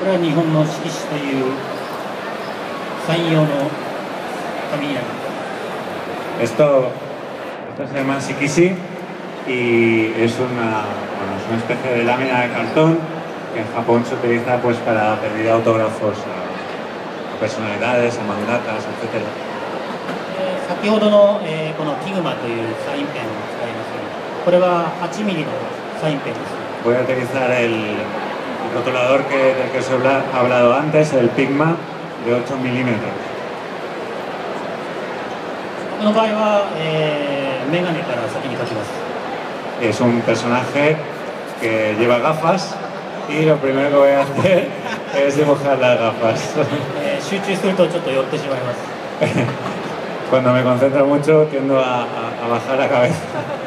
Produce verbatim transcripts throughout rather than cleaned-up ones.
れは日本の色紙というサイン用の紙になります。 Esto, esto se llama shikishi y es una, bueno, es una especie de lámina de cartón que en Japón se utiliza pues para pedir autógrafos a personalidades, a mangakas, etcétera. 先ほどの、えー、このティグマというサインペンを使います。これははちミリのサインペンです。 Voy a utilizar el, el rotulador que, del que os he hablado antes, el Pigma de ocho milímetros. この場合は、えー、メガネから先に描きます。 Es un personaje que lleva gafas y lo primero que voy a hacer es dibujar las gafas. えー、集中するとちょっと寄ってしまいます。 Cuando me concentro mucho tiendo a, a, a bajar la cabeza.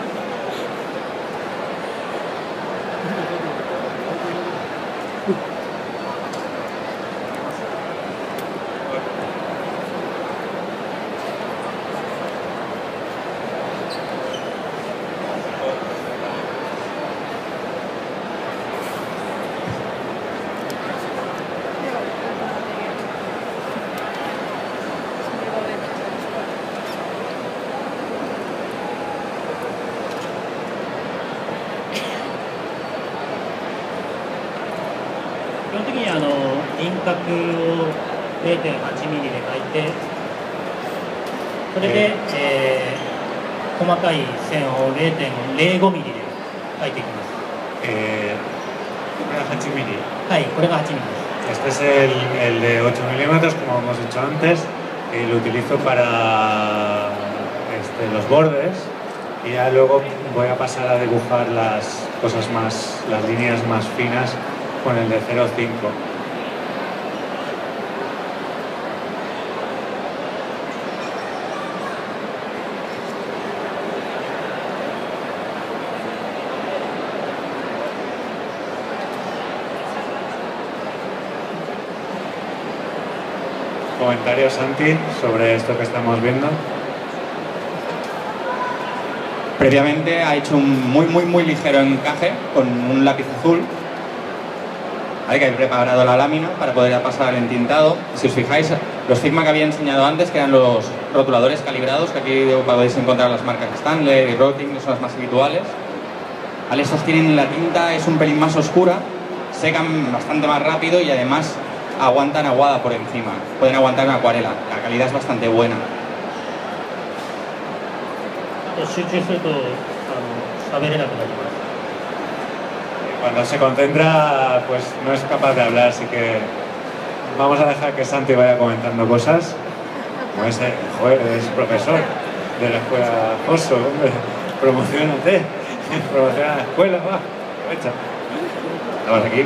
ゼロてんはちミリで描いて、それで、えー、細かい線を ゼロてんゼロごミリで描いていきます。 Eh, ¿これははちミリ? はい、これがはちミリです。 Este es el, el de ocho milímetros, como hemos dicho antes, y lo utilizo para este, los bordes, y ya luego voy a pasar a dibujar las cosas más, las líneas más finas con el de cero coma cinco. ¿Comentarios, Santi, sobre esto que estamos viendo? Previamente ha hecho un muy muy muy ligero encaje con un lápiz azul. Hay que haber preparado la lámina para poder pasar al entintado. Si os fijáis, los Figma que había enseñado antes, que eran los rotuladores calibrados, que aquí podéis encontrar las marcas Stanley y Rotting, que son las más habituales. Al estos tienen la tinta, es un pelín más oscura, secan bastante más rápido y además aguantan aguada por encima, pueden aguantar una acuarela, la calidad es bastante buena. Cuando se concentra, pues no es capaz de hablar, así que vamos a dejar que Santi vaya comentando cosas. Como ese, joder, es profesor de la escuela Oso, hombre, promocionate, promociona la escuela, va, aprovecha. Estamos aquí.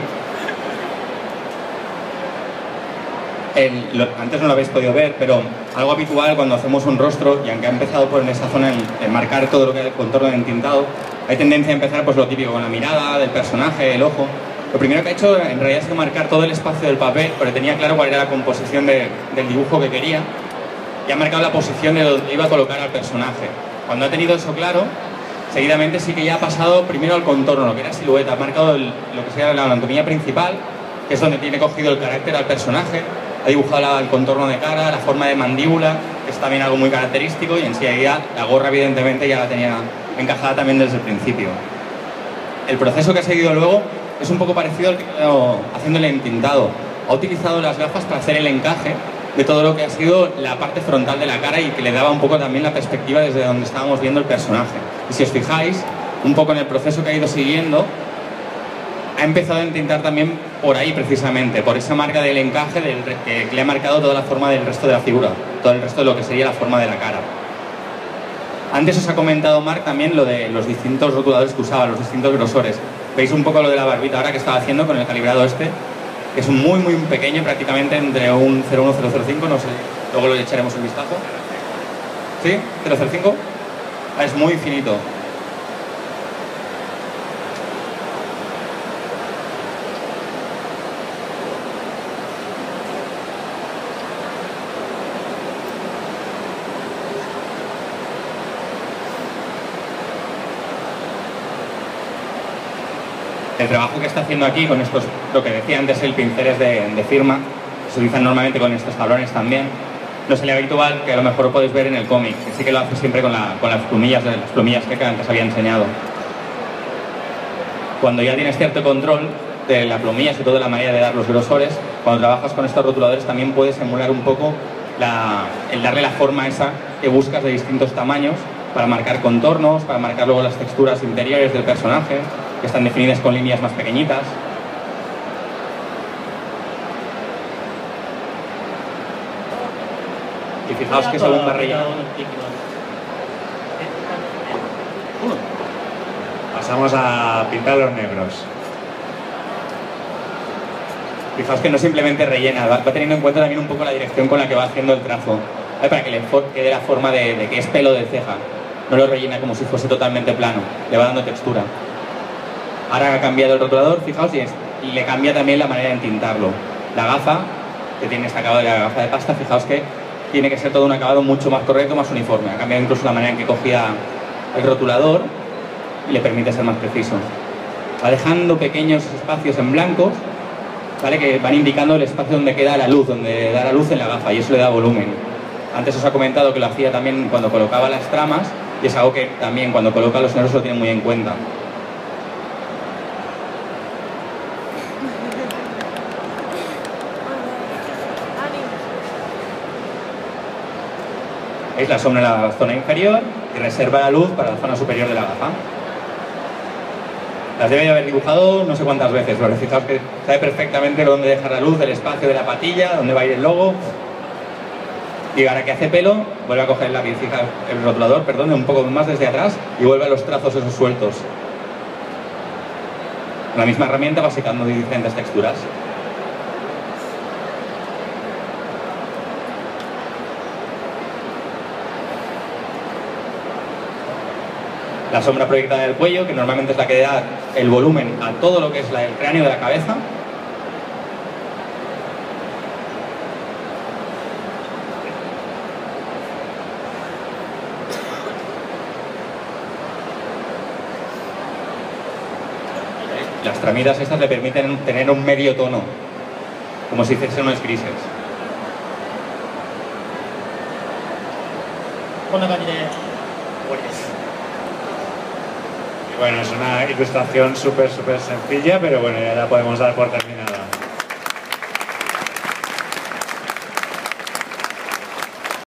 El, lo, antes no lo habéis podido ver, pero algo habitual cuando hacemos un rostro, y aunque ha empezado por en esa zona en, en marcar todo lo que es el contorno de entintado, hay tendencia a empezar pues lo típico, con la mirada del personaje, el ojo. Lo primero que ha hecho en realidad es marcar todo el espacio del papel, porque tenía claro cuál era la composición de, del dibujo que quería, y ha marcado la posición de donde iba a colocar al personaje. Cuando ha tenido eso claro, seguidamente sí que ya ha pasado primero al contorno, lo que era silueta, ha marcado el, lo que sería la anatomía principal, que es donde tiene cogido el carácter al personaje. Ha dibujado la, el contorno de cara, la forma de mandíbula, que es también algo muy característico, y en sí ya la gorra evidentemente ya la tenía encajada también desde el principio. El proceso que ha seguido luego es un poco parecido al que oh, haciendo el entintado. Ha utilizado las gafas para hacer el encaje de todo lo que ha sido la parte frontal de la cara y que le daba un poco también la perspectiva desde donde estábamos viendo el personaje. Y si os fijáis, un poco en el proceso que ha ido siguiendo, ha empezado a entintar también por ahí precisamente, por esa marca del encaje del, que, que le ha marcado toda la forma del resto de la figura, todo el resto de lo que sería la forma de la cara. Antes os ha comentado Marc también lo de los distintos rotuladores que usaba, los distintos grosores. Veis un poco lo de la barbita ahora que estaba haciendo con el calibrado este, que es muy muy pequeño, prácticamente entre un cero uno cero cero cinco, no sé, luego lo echaremos un vistazo. ¿Sí? ¿cero cero cinco? Ah, es muy finito. El trabajo que está haciendo aquí con estos, lo que decía antes, el pinceles de, de firma, se utilizan normalmente con estos tablones también. No sería habitual, que a lo mejor podéis ver en el cómic, que sí que lo hace siempre con, la, con las plumillas, las plumillas que antes había enseñado. Cuando ya tienes cierto control de la plumilla, sobre todo de la manera de dar los grosores, cuando trabajas con estos rotuladores también puedes emular un poco la, el darle la forma esa que buscas de distintos tamaños para marcar contornos, para marcar luego las texturas interiores del personaje, que están definidas con líneas más pequeñitas. Y fijaos que según va rellenando. Pasamos a pintar los negros. Fijaos que no simplemente rellena, va, va teniendo en cuenta también un poco la dirección con la que va haciendo el trazo, ¿vale? Para que le quede la forma de, de que es pelo de ceja. No lo rellena como si fuese totalmente plano, le va dando textura. Ahora ha cambiado el rotulador, fijaos, y, es, y le cambia también la manera de entintarlo. La gafa, que tiene este acabado de la gafa de pasta, fijaos que tiene que ser todo un acabado mucho más correcto, más uniforme. Ha cambiado incluso la manera en que cogía el rotulador y le permite ser más preciso. Va dejando pequeños espacios en blancos, ¿vale? Que van indicando el espacio donde queda la luz, donde da la luz en la gafa, y eso le da volumen. Antes os ha comentado que lo hacía también cuando colocaba las tramas, y es algo que también cuando coloca los negros lo tiene muy en cuenta. ¿Veis? La sombra en la zona inferior y reserva la luz para la zona superior de la gafa. Las debe de haber dibujado no sé cuántas veces, pero fijaos que sabe perfectamente dónde dejar la luz, del espacio de la patilla, dónde va a ir el logo. Y ahora que hace pelo, vuelve a coger el lápiz, fija el rotulador, perdón, un poco más desde atrás y vuelve a los trazos esos sueltos. Con la misma herramienta va secando diferentes texturas. La sombra proyectada del cuello, que normalmente es la que da el volumen a todo lo que es la, el cráneo de la cabeza. Las tramitas estas le permiten tener un medio tono, como si hiciesen unos grises. こんな感じで終わりです。 Y bueno, es una ilustración súper, súper sencilla, pero bueno, ya la podemos dar por terminada.